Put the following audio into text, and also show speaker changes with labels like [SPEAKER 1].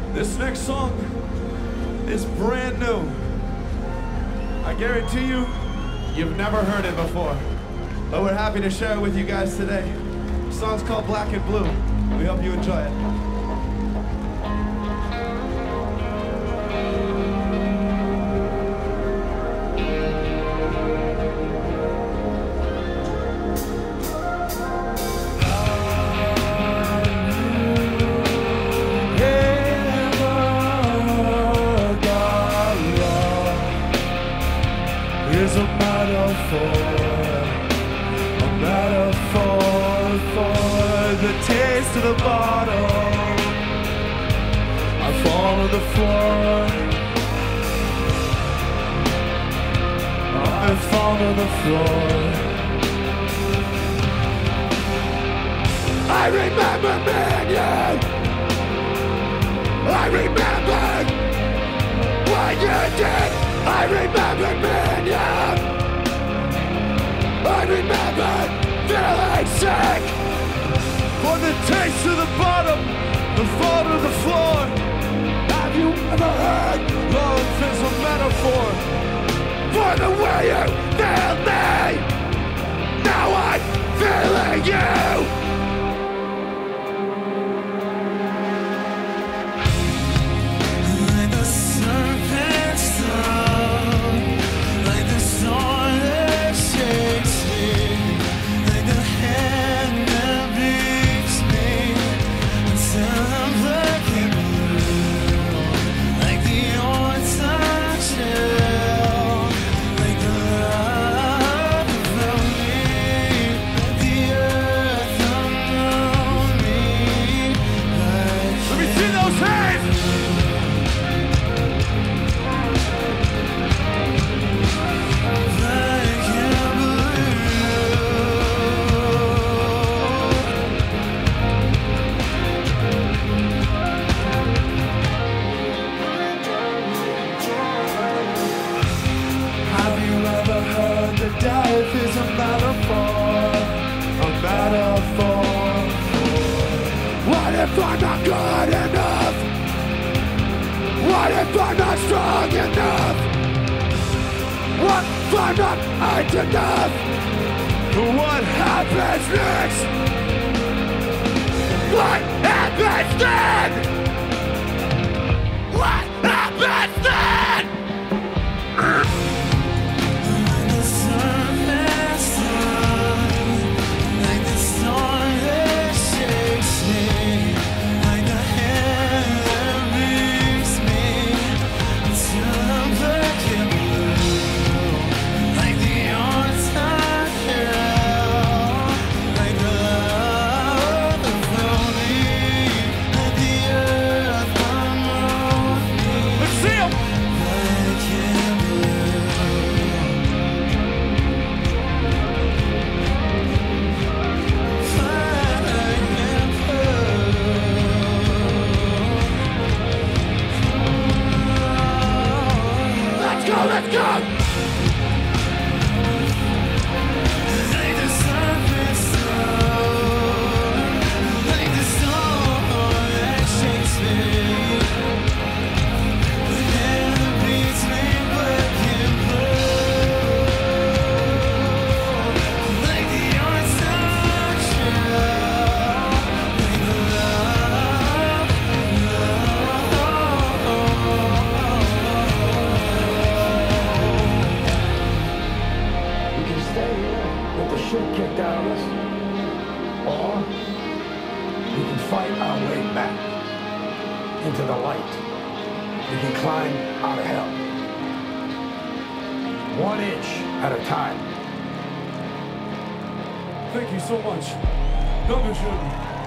[SPEAKER 1] This next song is brand new. I guarantee you, you've never heard it before. But we're happy to share it with you guys today. The song's called Black and Blue. We hope you enjoy it.
[SPEAKER 2] Is a metaphor for the taste of the bottle. I fall on the floor. I fall on the floor. I remember meeting you. I remember what you did. I remember meeting you. I remember feeling sick. For the taste of the bottom, the fall to the floor. Have you ever heard love is a metaphor for the way you feel me? Now I'm feeling you. Death is a metaphor, a metaphor. What if I'm not good enough? What if I'm not strong enough? What if I'm not hard enough? What happens next? What happens then? What happens then? Let's go! Shit kicked out of us, or we can fight our way back into the light. We can climb out of hell, 1 inch at a time.
[SPEAKER 1] Thank you so much. Dankeschön.